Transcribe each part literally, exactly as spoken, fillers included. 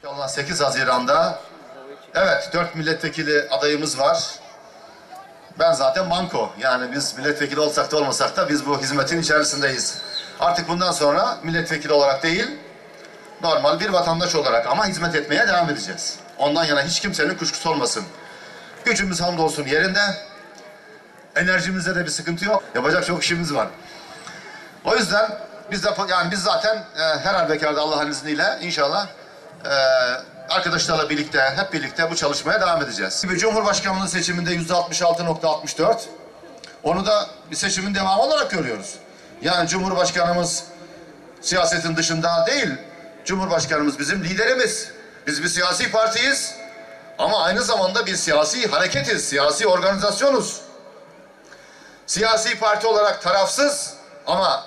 İnşallah sekiz Haziran'da evet dört milletvekili adayımız var. Ben zaten banko. Yani biz milletvekili olsak da olmasak da biz bu hizmetin içerisindeyiz. Artık bundan sonra milletvekili olarak değil, normal bir vatandaş olarak ama hizmet etmeye devam edeceğiz. Ondan yana hiç kimsenin kuşkusu olmasın. Gücümüz hamdolsun yerinde. Enerjimizde de bir sıkıntı yok. Yapacak çok işimiz var. O yüzden biz de yani biz zaten e, her halükarda Allah'ın izniyle inşallah e, arkadaşlarla birlikte, hep birlikte bu çalışmaya devam edeceğiz. Cumhurbaşkanlığı seçiminde yüzde altmış altı nokta altmış dört. Onu da bir seçimin devamı olarak görüyoruz. Yani Cumhurbaşkanımız siyasetin dışında değil. Cumhurbaşkanımız bizim liderimiz. Biz bir siyasi partiyiz. Ama aynı zamanda bir siyasi hareketiz, siyasi organizasyonuz. Siyasi parti olarak tarafsız ama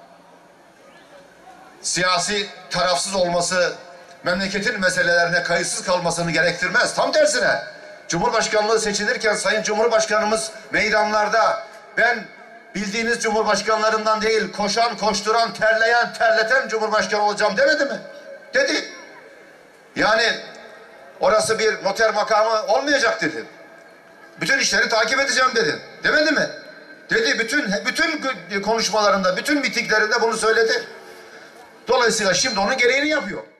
siyasi tarafsız olması memleketin meselelerine kayıtsız kalmasını gerektirmez. Tam tersine Cumhurbaşkanlığı seçilirken Sayın Cumhurbaşkanımız meydanlarda ben bildiğiniz Cumhurbaşkanlarından değil, koşan, koşturan, terleyen, terleten Cumhurbaşkanı olacağım demedi mi? Dedi. Yani orası bir noter makamı olmayacak dedi. Bütün işleri takip edeceğim dedi. Demedi mi? Dedi, bütün bütün konuşmalarında, bütün mitinglerinde bunu söyledi. Dolayısıyla şimdi onun gereğini yapıyor.